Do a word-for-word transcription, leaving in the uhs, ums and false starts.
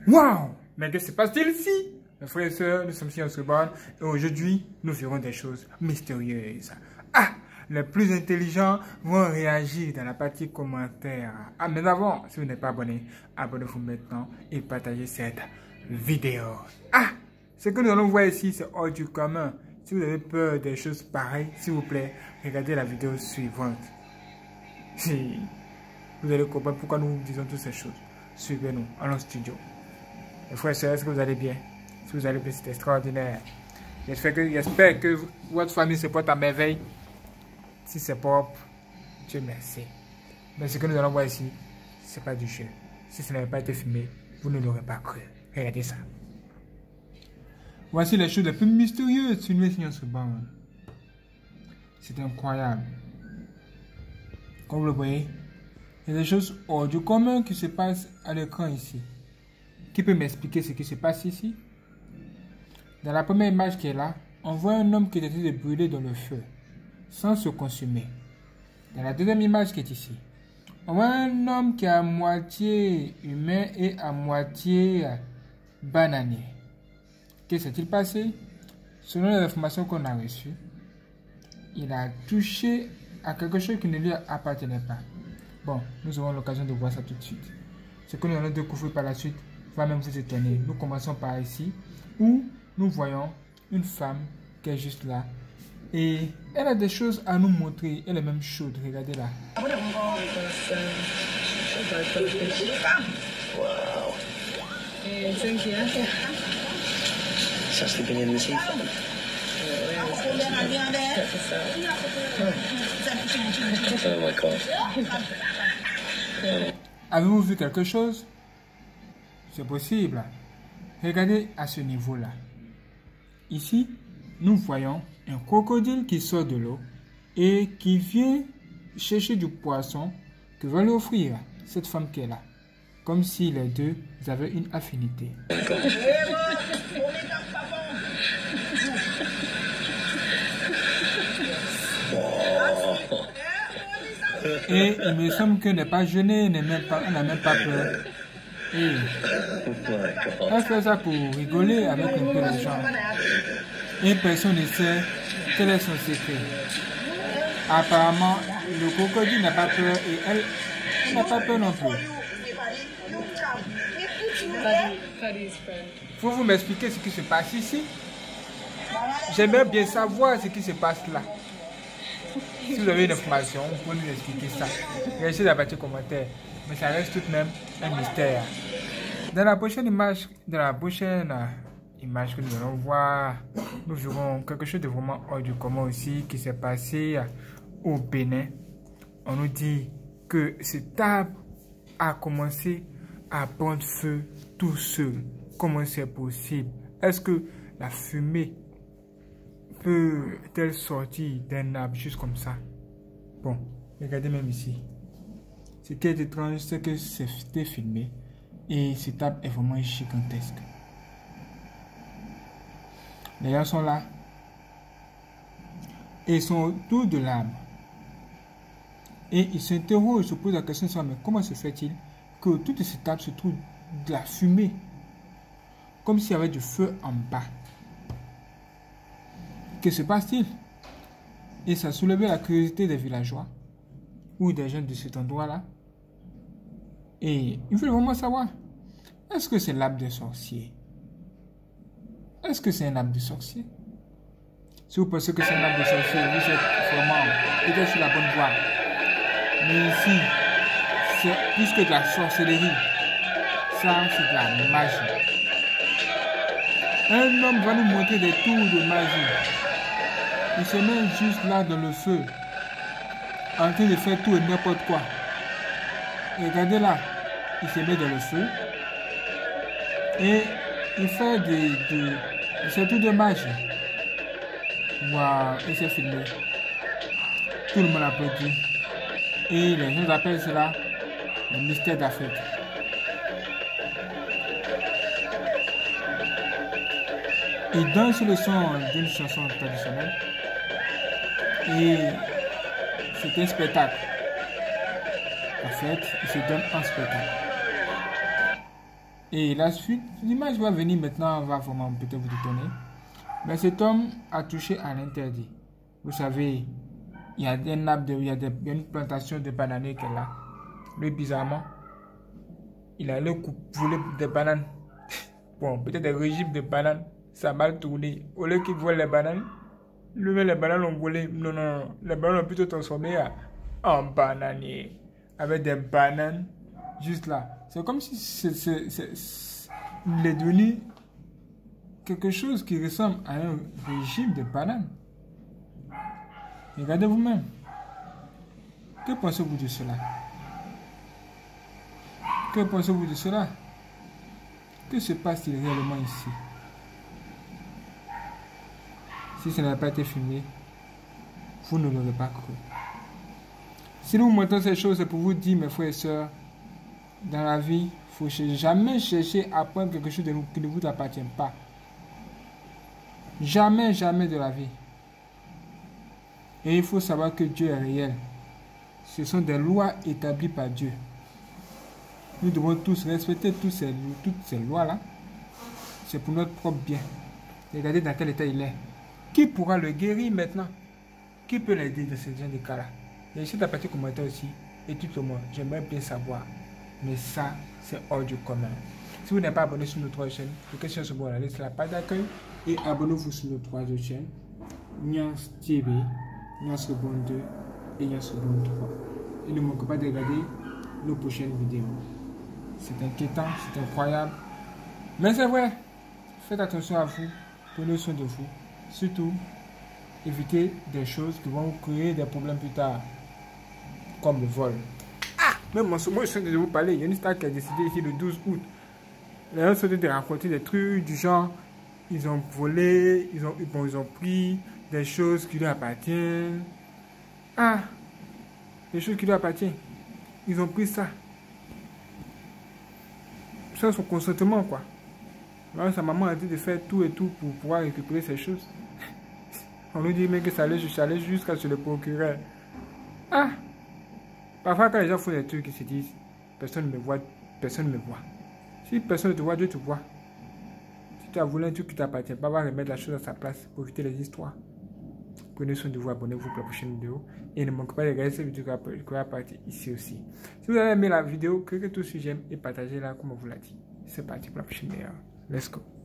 Waouh! Mais que se passe-t-il ici? Mes frères et sœurs, nous sommes ici en Sorbonne et aujourd'hui, nous ferons des choses mystérieuses. Ah! Les plus intelligents vont réagir dans la partie commentaire. Ah, mais avant, si vous n'êtes pas abonné, abonnez-vous maintenant et partagez cette vidéo. Ah! Ce que nous allons voir ici, c'est hors du commun. Si vous avez peur des choses pareilles, s'il vous plaît, regardez la vidéo suivante. Si vous allez comprendre pourquoi nous disons toutes ces choses. Suivez-nous, allons au studio. Mes frères et sœurs, est-ce que vous allez bien? Si vous allez bien, c'est extraordinaire. J'espère que, j'espère que votre famille se porte à merveille. Si c'est propre, Dieu merci. Mais ce que nous allons voir ici, ce n'est pas du jeu. Si ça n'avait pas été filmé, vous ne l'aurez pas cru. Regardez ça. Voici les choses les plus mystérieuses filmées sur ce banc. C'est incroyable. Comme vous le voyez, il y a des choses hors du commun qui se passent à l'écran ici. Qui peut m'expliquer ce qui se passe ici? Dans la première image qui est là, on voit un homme qui est en train de brûler dans le feu, sans se consumer. Dans la deuxième image qui est ici, on voit un homme qui est à moitié humain et à moitié bananier. Que s'est-il passé? Selon les informations qu'on a reçues, il a touché à quelque chose qui ne lui appartenait pas. Bon, nous aurons l'occasion de voir ça tout de suite. Ce que nous allons découvrir par la suite va même vous étonner. Nous commençons par ici, où nous voyons une femme qui est juste là. Et elle a des choses à nous montrer. Elle est même chaude, regardez-la. Wow. So sleeping in the sea. Oh my God. Avez-vous vu quelque chose? C'est possible. Regardez à ce niveau-là. Ici, nous voyons un crocodile qui sort de l'eau et qui vient chercher du poisson que va lui offrir cette femme qui est là. Comme si les deux avaient une affinité. Et il me semble qu'elle n'est pas gênée, elle n'a même, même pas peur. Et elle fait ça pour rigoler avec un peu les gens. Et personne ne sait quel est son secret. Apparemment, le crocodile n'a pas peur et elle n'a pas peur non plus. Faut vous m'expliquer ce qui se passe ici? J'aimerais bien savoir ce qui se passe là. Si vous avez une information, vous pouvez nous expliquer ça. Laissez la partie commentaire. Mais ça reste tout de même un mystère. Dans la prochaine image, dans la prochaine image que nous allons voir, nous verrons quelque chose de vraiment hors du commun aussi qui s'est passé au Bénin. On nous dit que cet arbre a commencé à prendre feu tout seul. Comment c'est possible? Est-ce que la fumée peut-elle sortir d'un arbre juste comme ça? Bon, regardez même ici. Ce qui est étrange, c'est que c'était filmé et cet arbre est vraiment gigantesque. Les gens sont là et ils sont autour de l'arbre. Et ils s'interrogent, se posent la question, mais comment se fait-il que autour de cet arbre se trouve de la fumée? Comme s'il y avait du feu en bas. Que se passe-t-il? Et ça soulevait la curiosité des villageois ou des gens de cet endroit-là. Et il veulent vraiment savoir, est-ce que c'est l'arbre des sorciers? Est-ce que c'est un arbre de sorcier? Si vous pensez que c'est un arbre de sorcier, vous êtes vraiment peut-être sur la bonne voie. Mais ici, c'est plus que de la sorcellerie. Ça, c'est de la magie. Un homme va nous montrer des tours de magie. Il se met juste là dans le feu, en train de faire tout et n'importe quoi. Et regardez là, il se met dans le feu et il fait des, des, des tours de magie. Waouh, il s'est filmé. Tout le monde applaudit. Et les gens appellent cela le mystère d'Afrique. Il danse le son d'une chanson traditionnelle. Et c'est un spectacle. En fait, il se donne un spectacle. Et la suite, l'image va venir maintenant, va vraiment peut-être vous détonner. Mais cet homme a touché à l'interdit. Vous savez, il y a des nappes, de, il, y a des, il y a une plantation de bananiers qu'elle a. Lui, bizarrement, il allait voler des bananes. Bon, peut-être des régimes de bananes. Ça a mal tourné. Au lieu qu'il vole les bananes, lui, les bananes ont volé. Non, non, non. Les bananes ont plutôt transformé en bananier. Avec des bananes juste là. C'est comme si c'est, c'est, c'est, c'est, il est devenu quelque chose qui ressemble à un régime de bananes. Regardez vous-même. Que pensez-vous de cela? Que pensez-vous de cela? Que se passe-t-il réellement ici? Si ça n'avait pas été filmé, vous ne l'aurez pas cru. Si nous vous montrons ces choses, c'est pour vous dire, mes frères et sœurs, dans la vie, il ne faut jamais chercher à prendre quelque chose de nous, qui ne vous appartient pas. Jamais, jamais de la vie. Et il faut savoir que Dieu est réel. Ce sont des lois établies par Dieu. Nous devons tous respecter toutes ces, toutes ces lois-là. C'est pour notre propre bien. Regardez dans quel état il est. Qui pourra le guérir maintenant? Qui peut l'aider dans ce genre de cas-là? Laissez ta partie commentaire aussi. Et tout le monde, j'aimerais bien savoir. Mais ça, c'est hors du commun. Si vous n'êtes pas abonné sur notre chaîne, cliquez sur ce bouton, laissez la page d'accueil et abonnez-vous sur nos trois autres chaînes. Nyans T V, Nyans Rebond deux et Nyans Rebond trois. Et ne manquez pas de regarder nos prochaines vidéos. C'est inquiétant, c'est incroyable. Mais c'est vrai. Faites attention à vous. Prenez soin de vous. Surtout, évitez des choses qui vont vous créer des problèmes plus tard. Comme le vol. Ah! Même moi, je suis en train de vous parler. Il y a une star qui a décidé ici le douze août. Les gens sont en train de raconter des trucs du genre. Ils ont volé, ils ont, bon, ils ont pris des choses qui leur appartiennent. Ah! Des choses qui leur appartiennent. Ils ont pris ça. Sans son consentement, quoi. Alors, sa maman a dit de faire tout et tout pour pouvoir récupérer ces choses. On nous dit même que ça allait, ça allait jusqu'à se le procurer. Ah! Parfois, quand les gens font des trucs, ils se disent, personne ne me voit, personne ne me voit. Si personne ne te voit, Dieu te voit. Si tu as voulu un truc qui ne t'appartient pas, va remettre la chose à sa place pour éviter les histoires. Prenez soin de vous, abonnez-vous pour la prochaine vidéo. Et ne manquez pas de regarder cette vidéo qui va partir ici aussi. Si vous avez aimé la vidéo, cliquez tout sur j'aime et partagez-la comme on vous l'a dit. C'est parti pour la prochaine vidéo. Let's go.